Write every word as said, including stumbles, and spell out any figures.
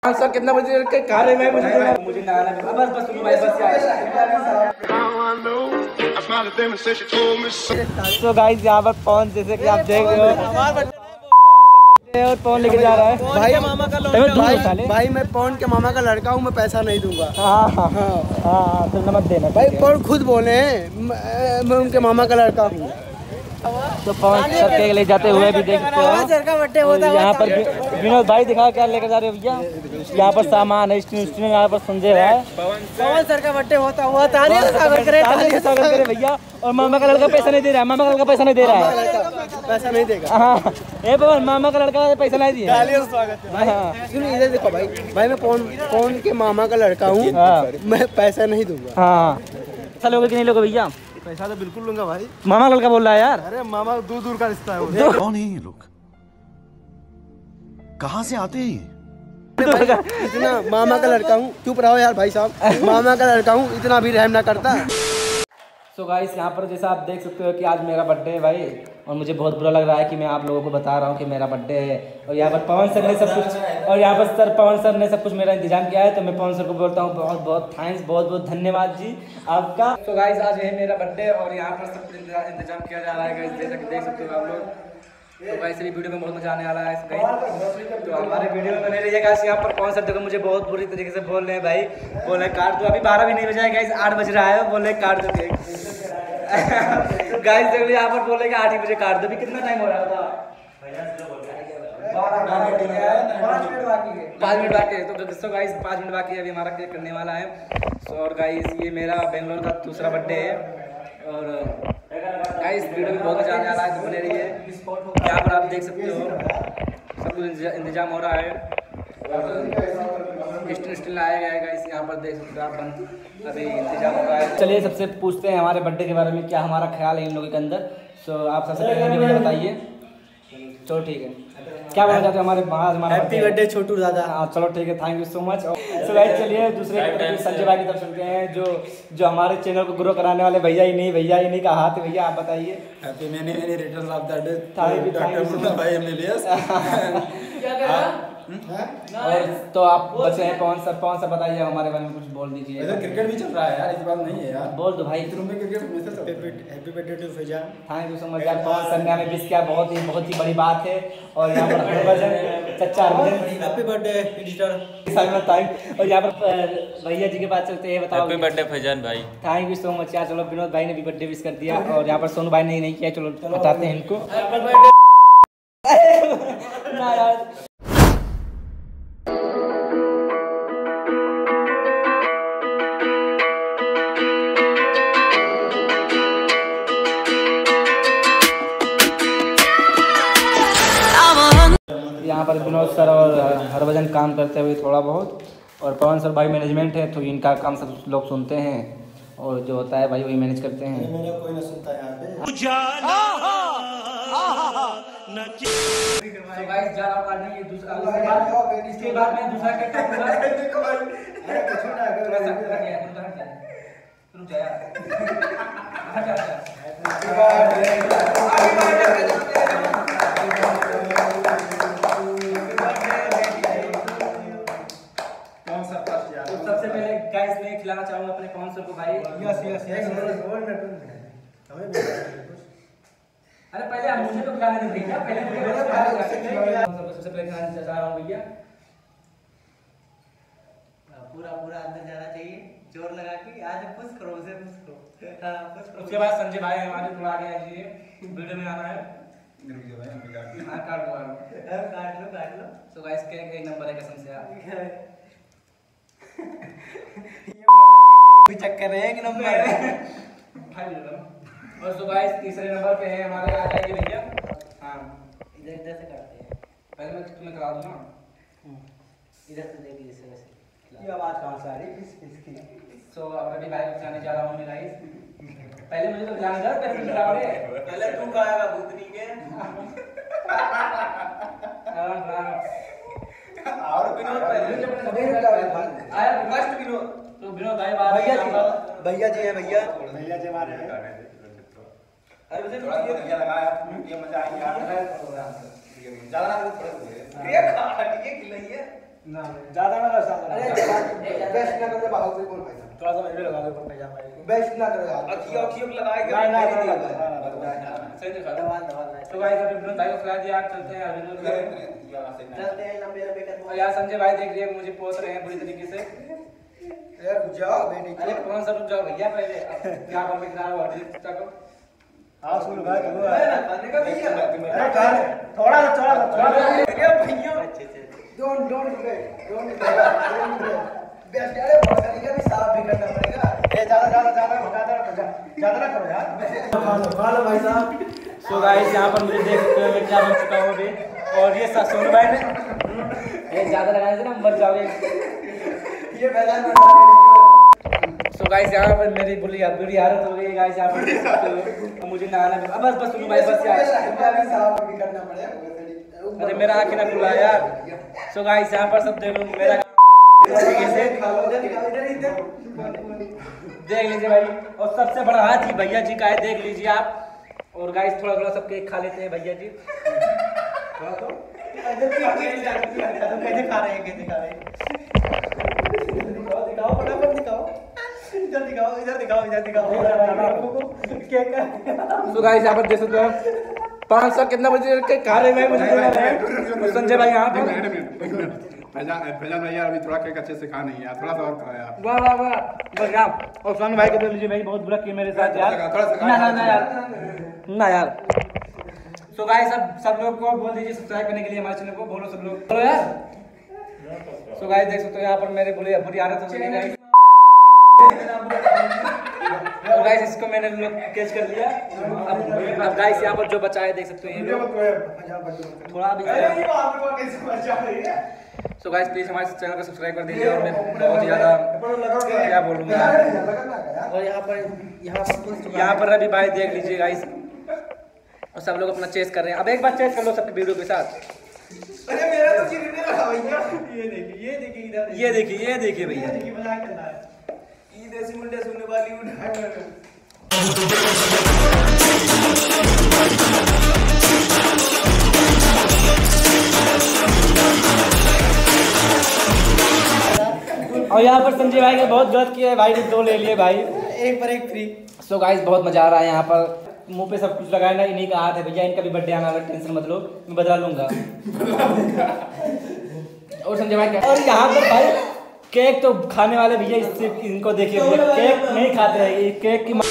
Sir कितना बजे के खा रहे हैं मुझे मुझे नहाना है बस बस तुम भाई बस यार। तो गाइस यहाँ पर पवन जैसे कि आप देख रहे हो और पवन लेके जा रहा है भाई मामा का भाई, भाई मैं पवन के मामा का लड़का हूँ, मैं पैसा नहीं दूंगा। हाँ हाँ हाँ तो मत देना भाई, पवन खुद बोले हैं मैं उनके मामा का लड़का हूँ। तो पवन सर के ले जाते हुए भी देख सकते हो। यहाँ पर विनोद भाई दिखाओ क्या लेकर जा रहे हो भैया। यहाँ पर सामान है, यहाँ पर संजय है। पवन सर का बर्थडे होता हुआ तालियां स्वागत करे भैया। और मामा का लड़का पैसा नहीं दे रहा है, मामा का लड़का पैसा नहीं दे रहा है, पैसा नहीं देगा। हाँ ए पवन मामा का लड़का पैसा नहीं दिया। सुनिए इधर देखो भाई, भाई मैं पवन पवन के मामा का लड़का हूँ, मैं पैसा नहीं दूंगा। हाँ पैसा लोगे कि नहीं लोगे भैया? पैसा तो बिल्कुल लूंगा भाई। मामा लड़का बोल रहा है यार। अरे मामा दूर दूर का रिश्ता है। कौन है ये लोग, कहाँ से आते हैं? इतना मामा का लड़का हूँ, चुप रहो यार भाई साहब, मामा का लड़का हूँ, इतना भी रहम ना करता। सो गाइस यहाँ पर जैसा आप देख सकते हो कि आज मेरा बर्थडे है भाई, और मुझे बहुत बुरा लग रहा है कि मैं आप लोगों को बता रहा हूँ कि मेरा बर्थडे है। और यहाँ पर पवन सर ने सब कुछ और यहाँ पर सर पवन सर ने सब कुछ मेरा इंतजाम किया है, तो मैं पवन सर को बोलता हूँ बहुत बहुत थैंक्स, बहुत बहुत धन्यवाद जी आपका। तो गाइस आज है मेरा बर्थडे और यहाँ पर सब कुछ इंतजाम किया जा रहा है गाइस, जैसा कि देख सकते हो आप लोग। तो गाइस भी वीडियो में बहुत मजा आने वाला है गाइस, तो हमारे वीडियो में बने रहिए गाइस। यहाँ पर पवन सर देखो मुझे बहुत बुरी तरीके से बोल रहे हैं भाई, बोल रहे काट दो, अभी बारह भी नहीं बजा है गाइस, आठ बज रहा है, बोल रहे काट दो गाइस। देखो यहाँ पर बोले कि आठ ही बजे काट दो, अभी कितना टाइम हो रहा है पाँच मिनट बाकी है। तो दोस्तों गाइस पाँच मिनट बाकी है, अभी हमारा केक करने वाला है। सो और गाइस ये मेरा बेंगलोर का दूसरा बर्थडे है और गाइस वीडियो में बहुत मजा आने वाला है, तो बने रहिए। यहाँ पर आप देख सकते हो सब कुछ इंतजाम हो रहा है, स्टिल स्टिल लाया गया है गाइस, यहाँ पर देख सकते हो आप बंद अभी इंतजाम हो रहा है। चलिए सबसे पूछते हैं हमारे बर्थडे के बारे में, क्या हमारा ख्याल है इन लोगों के अंदर। सो आप सबसे पहले मुझे बताइए। चलो ठीक है, क्या बोलना चाहते हो हमारे हमारा हैप्पी बर्थडे छोटू दादा। हाँ चलो ठीक है, thank you so much. So guys चलिए दूसरे संजय भाई की तरफ चलते हैं, जो जो हमारे चैनल को ग्रो कराने वाले भैया ही नहीं भैया ही नहीं का हाथ है। भैया आप बताइए। Happy many many returns of the day doctor भाई एमएलएस। क्या कह रहा और तो आप बचे हैं पवन सर, पवन सर बताइए हमारे बारे में कुछ बोल दीजिए। इधर क्रिकेट भी चल रहा है यार, इस बात नहीं है यार, बोल दो भाई। रूम में क्रिकेट हमेशा चलता है। Happy birthday to Faizan, thank you so much यार। पवन सर ने हमें विश किया, बहुत ही बहुत ही बड़ी बात है। और यहाँ पर हरभजन चच्चा Harbhajan happy birthday editor thank. और यहाँ पर भैया जी के पास चलते हैं, बताओ। हैप्पी बर्थडे फैजान भाई, थैंक यू सो मच यार। चलो विनोद भाई ने भी बर्थडे विश कर दिया और यहाँ पर सोनू भाई ने नहीं किया, चलो बताते हैं इनको ना यार। यहाँ पर विनोद सर और हरभजन काम करते हुए थोड़ा बहुत, और पवन सर भाई मैनेजमेंट है, तो इनका काम सब लोग सुनते हैं और जो होता है भाई वही मैनेज करते हैं। मेरा कोई ना सुनता है यहाँ पे। तो गाइस जा रहा हूं ये दूसरा, इसके बाद मैं दूसरा केक काटूंगा। देखो भाई अरे कुछ ना अगर वैसा कर दिया तुम कर दिया रुक जा यार। सबसे पहले गाइस मैं खिलाना चाहूंगा अपने पवन सर को भाई। यस यस यस अरे पहले आप मुझे तो खिलाने दे भैया, पहले मुझे सबसे पहले खिलाना चाह रहा हूं भैया। पूरा पूरा अंदर जाना चाहिए, जोर लगा के आज पुश करो उसे, पुश करो। हां पुश करो। उसके बाद संजय भाई हमारे थोड़ा आगे आइए, वीडियो में आना है। हां काट लो काट लो काट लो। सो गाइस केक एक नंबर है कसम से यार, ये बहुत भी चक्कर है एक नंबर खाई लो। और सो गाइस तीसरे नंबर पे है हमारे आ जाएंगे भैया। हां इधर इधर से करते हैं, पहले मैं तुम्हें करा दूं ना, इधर से देखिए जैसे वैसे। ये आवाज कहां से आ रही है किस किसकी? सो अब अभी भाई को जाने जा रहा हूं मैं गाइस, पहले मुझे तो खिलाना था, पहले तुम खिलाओ रे, पहले तू खाएगा भूतनी के। हां हां और विनोद पहले आया फर्स्ट विनोद, तो विनोद भाई बात भैया जी भैया जी है भैया भैया जी हमारे हैं। अरे मुझे थोड़ा भैया लगाया ये मजा आई यार, ज्यादा ना थोड़ा ये खा ये खिलाइए ज्यादा ना कर साथ अरे बेस्ट ना कर बाहर से बोल भाई थोड़ा सा मेरे लगा दो ऊपर पैजामा बेस्ट ना करो यार अखियों अखियों लगाएगा नहीं नहीं सही दिखा दवाल दवाल तो गाइस अभी ब्रन भाई को खिला दिया आप चलते हैं अभी चलते हैं लंबे लंबे कदम यार संजय भाई देख रहे हैं मुझे पोस रहे हैं बुरी तरीके से यार रुक जाओ बेटी अरे कौन सा रुक जाओ भैया पहले क्या कर में किनारा हट तक हां सुन भाई है ना खाने का भैया अरे कर थोड़ा सा थोड़ा सा थोड़ा भैया भैया अच्छे से don't don't break don't break best यार बहुत सारी का भी साफ भी करना पड़ेगा ए ज्यादा ज्यादा ज्यादा ज्यादा ज्यादा ना करो यार खा लो खा लो भाई साहब सो गाइस यहां पर मुझे देख सकते हो मैं क्या बन चुका हूं अभी और ये सोनू भाई ने ये ज्यादा लगाने से ना मर जाओगे ये मैदान में सो गाइस यहां पर मेरी बुरी बुरी हालत हो गई गाइस यहां पर देख सकते हो मुझे नहाना अब बस बस सुनो भाई बस यार अभी साफ भी करना पड़ेगा अरे मेरा आंख ना खुला यार सो गाइस यहां पर सब देख लो मेरा कैसे देख लीजिए भाई और सबसे बड़ा हाथ ही भैया जी का है देख लीजिए आप और गाइस थोड़ा थोड़ा सब केक खा लेते हैं भैया जी थोड़ा तो कैसे खा रहे हैं कैसे खा रहे हैं दिखाओ फटाफट दिखाओ इधर दिखाओ इधर दिखाओ इधर दिखाओ केक सो गाइस यहां पर देख सकते हो पाँच सौ कितना बजे के खा रहे हैं मुझे संजय भाई यहाँ पे फैजान भैया अभी थोड़ा केक अच्छे से खा नहीं यार थोड़ा सा और खाया यार वाह वाह वाह बस यार और सोनू भाई के देख लीजिए भाई बहुत बुरा किया मेरे साथ यार ना ना ना यार ना यार सो गाइस सब सब लोग को बोल दीजिए सब्सक्राइब करने के लिए हमारे चैनल को बोलो सब लोग बोलो यार सो गाइस देख सकते हो यहाँ पर मेरे बुरी बुरी हालत हो गई गाइस और गाइस इसको मैंने लोग कैच कर लिया अब अब गाइस यहाँ पर जो बचा है देख सकते हो ये थोड़ा भी सो गाइस प्लीज हमारे चैनल को सब्सक्राइब कर दीजिए और मैं बहुत ज़्यादा क्या बोलूँगा और यहाँ पर यहाँ पर यहाँ पर अभी भाई देख लीजिए गाइस और सब लोग अपना चेस कर रहे हैं अब एक बार चेस कर लो सबके वीडियो के साथ अरे मेरा तो गिरने लगा भैया ये देखिए ये देखिए इधर ये देखिए ये देखिए भैया देखिए मजाक कर रहा है ई देसी मुंडे सुनने वाली उठा और यहाँ पर संजय भाई ने बहुत गलत किया है भाई ने दो ले लिए भाई एक पर एक फ्री सो गाइस बहुत मजा आ रहा है यहाँ पर मुंह पे सब कुछ लगाया ना इन्हीं का हाथ है भैया इनका भी बर्थडे आना है टेंशन मत लो मैं बदला लूंगा और संजय भाई और यहाँ पर भाई केक तो खाने वाले भैया इससे इनको देखिए केक नहीं खाते हैं केक की